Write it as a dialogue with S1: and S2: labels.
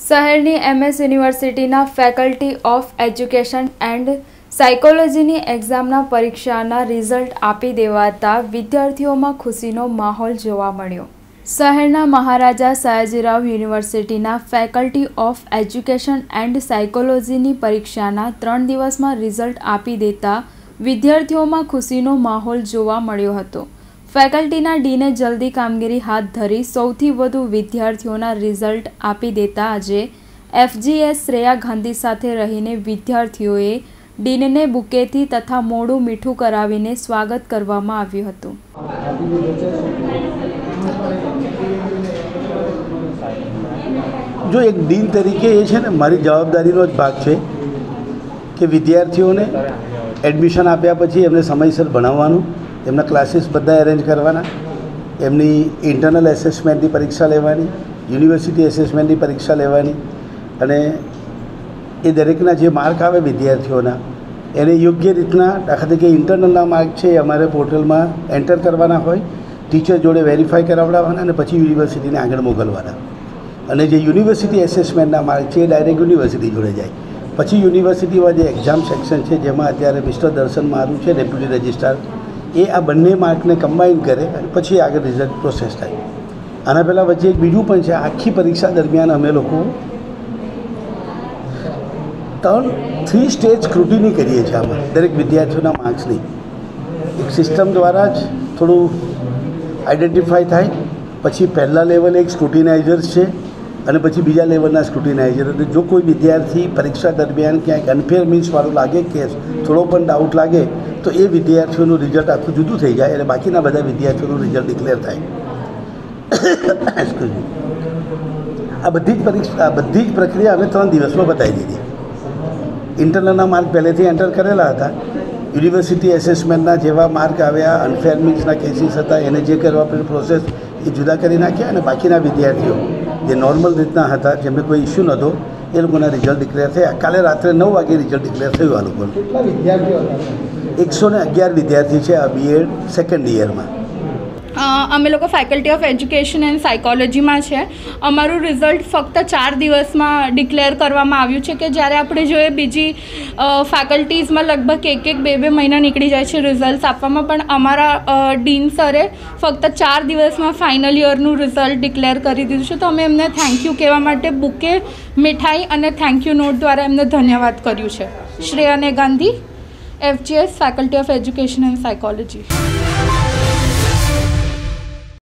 S1: શહેરની MS યુનિવર્સિટીના faculty of education and સાયકોલોજીની એક્ઝામના પરીક્ષાના રિઝલ્ટ આપી દેવાતા વિદ્યાર્થીઓમાં ખુશીનો માહોલ જોવા મળ્યો। શહેરના મહારાજા સયાજીરાવ યુનિવર્સિટીના ફેકલ્ટી ઓફ એજ્યુકેશન એન્ડ સાયકોલોજીની પરીક્ષાના 3 દિવસમાં રિઝલ્ટ આપી દેતા વિદ્યાર્થીઓમાં ખુશીનો માહોલ જોવા મળ્યો હતો। ફેકલ્ટીના ડીને જલ્દી કામગીરી હાથ ધરી સૌથી વધુ વિદ્યાર્થીઓના રિઝલ્ટ આપી દેતા આજે FGS શ્રેયા ગાંધી સાથે રહીને વિદ્યાર્થીઓએ ડીનને બુકેથી તથા મોડું મીઠું કરાવીને સ્વાગત કરવામાં આવ્યું હતું।
S2: जो एक डीन तरीके ये है ने मारी जवाबदारीनो ज भाग है कि विद्यार्थीओने एडमिशन आप्या पछी एमने समयसर भणाववानुं, एमना क्लासेस बधा एरेंज करवाना, एमनी इंटरनल एसेसमेंटनी परीक्षा लेवानी, यूनिवर्सिटी एसेसमेंटनी परीक्षा लेवानी अने ए दरेकना जे मार्क आवे विद्यार्थीओना एने योग्य रीतना दाखला तरीके इंटरनलना मार्क छे अमारे पोर्टल में एंटर करवाना होय, टीचर जोड़े वेरीफाई करावडाववाना अने पछी यूनिवर्सिटीने आगळ मोकलवाना અને જે યુનિવર્સિટી એસેસમેન્ટના માર્ક છે એ ડાયરેક્ટ યુનિવર્સિટી જોડે જાય। પછી યુનિવર્સિટીમાં જે એક્ઝામ સેક્શન છે જેમાં અત્યારે મિસ્ટર દર્શન મારું છે ડેપ્યુટી રજિસ્ટ્રાર, એ આ બંને માર્કને કમ્બાઈન કરે અને પછી આગળ રિઝલ્ટ પ્રોસેસ થાય। આના પહેલાં વચ્ચે એક બીજું પણ છે, આખી પરીક્ષા દરમિયાન અમે લોકો 3 સ્ટેજ સ્ક્રુટિની કરીએ છીએ આમાં દરેક વિદ્યાર્થીઓના માર્ક્સની। એક સિસ્ટમ દ્વારા જ થોડું આઈડેન્ટિફાઈ થાય, પછી પહેલા લેવલે એક સ્ક્રુટિનાઇઝર્સ છે અને પછી બીજા લેવલના સ્ક્રુટિનાઇઝર। એટલે જો કોઈ વિદ્યાર્થી પરીક્ષા દરમિયાન ક્યાંક અનફેર મીન્સવાળું લાગે કે થોડો પણ ડાઉટ લાગે તો એ વિદ્યાર્થીઓનું રિઝલ્ટ આખું જુદું થઈ જાય અને બાકીના બધા વિદ્યાર્થીઓનું રિઝલ્ટ ડિક્લેર થાય। આ બધી જ પ્રક્રિયા અમે 3 દિવસમાં બતાવી દીધી। ઇન્ટરનલના માર્ક પહેલેથી એન્ટર કરેલા હતા, યુનિવર્સિટી એસેસમેન્ટના જેવા માર્ક આવ્યા, અનફેર મીન્સના કેસીસ હતા એને જે કરવા પડે પ્રોસેસ એ જુદા કરી નાખ્યા અને બાકીના વિદ્યાર્થીઓ જે નોર્મલ રીતના હતા, જેમને કોઈ ઇસ્યુ નહોતો, એ લોકોના રિઝલ્ટ ડિક્લેર થયા। કાલે રાત્રે 9 વાગે રિઝલ્ટ ડિક્લેર થયું આ લોકોનું। કેટલા વિદ્યાર્થીઓ હતા? 111 વિદ્યાર્થી છે આ BEd સેકન્ડ યરમાં।
S3: અમે લોકો ફેકલ્ટી ઓફ એજ્યુકેશન એન્ડ સાયકોલોજીમાં છે। અમારું રિઝલ્ટ ફક્ત 4 દિવસમાં ડિક્લેર કરવામાં આવ્યું છે, કે જ્યારે આપણે જોઈએ બીજી ફેકલ્ટીઝમાં લગભગ 1-2 મહિના નીકળી જાય છે રિઝલ્ટ આપવામાં, પણ અમારા ડીન સરે ફક્ત 4 દિવસમાં ફાઇનલ યરનું રિઝલ્ટ ડિક્લેર કરી દીધું છે। તો અમે એમને થેન્ક યુ કહેવા માટે બુકે, મીઠાઈ અને થેન્ક યુ નોટ દ્વારા એમને ધન્યવાદ કર્યું છે। Shreya Gandhi, FGS faculty of education and psychology.